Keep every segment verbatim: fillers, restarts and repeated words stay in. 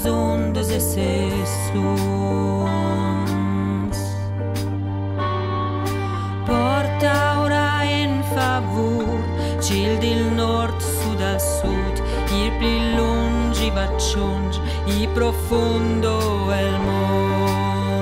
las ondas e ses luns. Porta ora in favor, cil del nord, sud al sud, il più lungi vacciungi, il profondo è il mondo.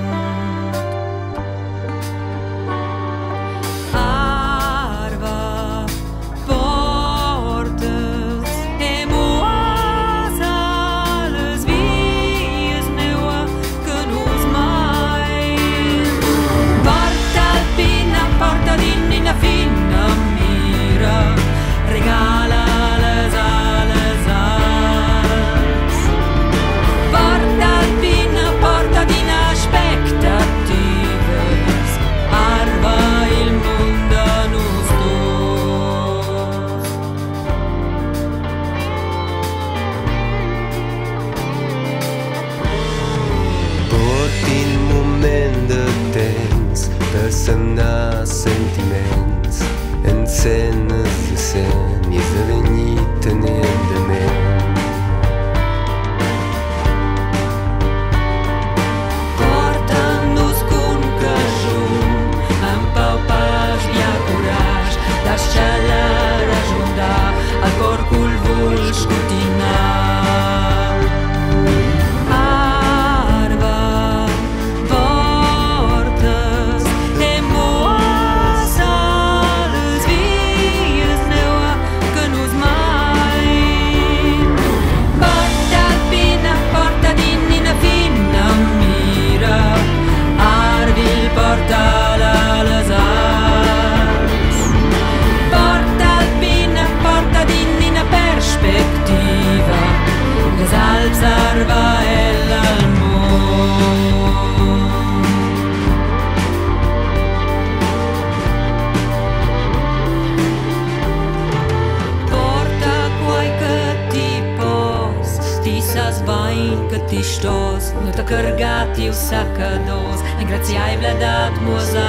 Semnar sentiments en cenes de sen i esdevenir tenent de ment. Porta-nos con cajun, amb pau, pas i a coratge, deixar-la ajudar al cor cul vols cotinar. Zarva el al món. Porta quai que ti pos, ti sas vain que ti stos, no t'ha cargat i us sacadors, en graziai bladat musa